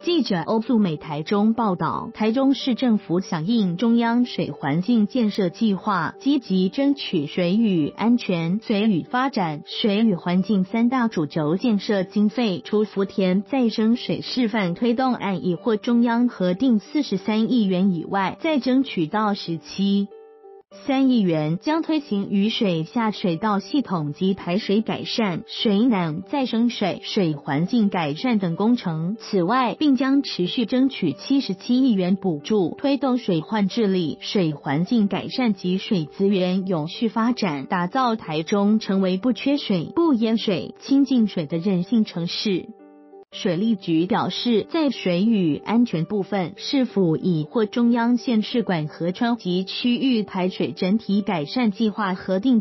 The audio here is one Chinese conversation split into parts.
记者欧素美台中报道，台中市政府响应中央水环境建设计划，积极争取水域安全、水域发展、水域环境三大主轴建设经费，除福田再生水示范推动案已获中央核定43亿元以外，再争取到17.3亿元，将推行雨水下水道系统及排水改善、水暖再生水、水环境改善等工程。此外，并将持续争取77亿元补助，推动水患治理、水环境改善及水资源永续发展，打造台中成为不缺水、不淹水、清净水的韧性城市。水利局表示，在水域安全部分，市府已获中央县市管河川及区域排水整体改善计划核定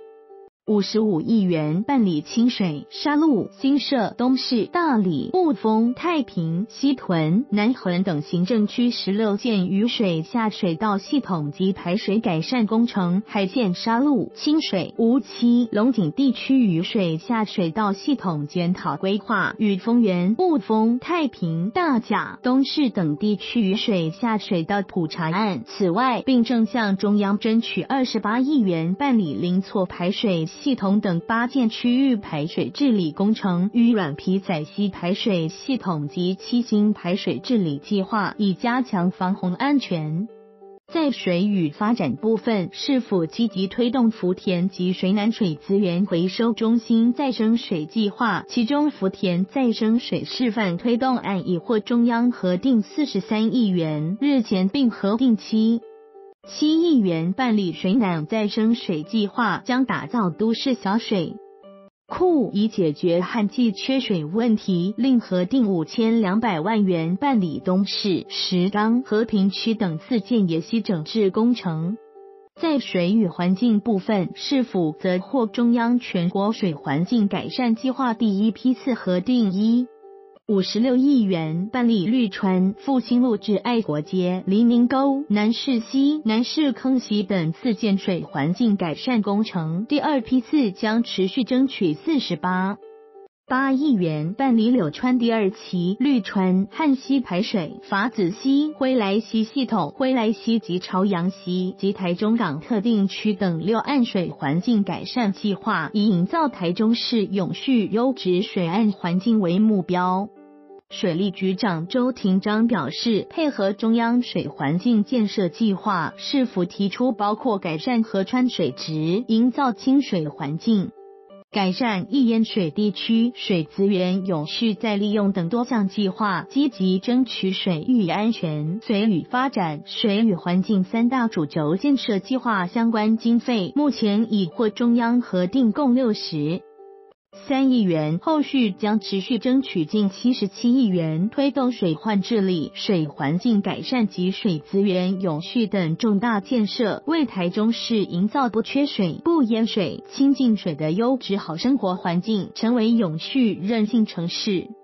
55亿元，办理清水、沙鹿、新社、东势、大里、雾峰、太平、西屯、南横等行政区16件雨水下水道系统及排水改善工程，海线沙鹿、清水、梧栖、龙井地区雨水下水道系统检讨规划与丰原、雾峰、太平、大甲、东势等地区雨水下水道普查案。此外，并正向中央争取28亿元，办理零错排水系统等8件区域排水治理工程与软皮仔溪排水系统及7星排水治理计划，以加强防洪安全。在水域发展部分，市府积极推动福田及水南水资源回收中心再生水计划，其中福田再生水示范推动案已获中央核定43亿元，日前并核定7亿元办理水暖再生水计划，将打造都市小水库，以解决旱季缺水问题，另核定5200万元办理东势、石冈、和平区等4件野溪整治工程。在水域环境部分，市府则获中央全国水环境改善计划第一批次核定56亿元，办理绿川、复兴路至爱国街、黎明沟、南势溪、南势坑溪等4件水环境改善工程。第二批次将持续争取48亿元，办理柳川第2期、绿川、旱溪排水、法子溪、灰来溪系统、灰来溪及朝阳溪及台中港特定区等6岸水环境改善计划，以营造台中市永续优质水岸环境为目标。水利局长周廷章表示，配合中央水环境建设计划，市府提出包括改善河川水质、营造清水环境、改善易淹水地区水资源永续再利用等多项计划，积极争取水域安全、水域发展、水域环境三大主轴建设计划相关经费，目前已获中央核定共63亿元，后续将持续争取近77亿元，推动水患治理、水环境改善及水资源永续等重大建设，为台中市营造不缺水、不淹水、清净水的优质好生活环境，成为永续韧性城市。